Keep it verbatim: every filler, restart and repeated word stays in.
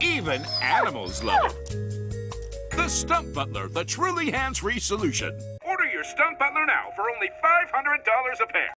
Even animals love it. The Stump Butler, the truly hands-free solution. Order your Stump Butler now for only five hundred dollars a pair.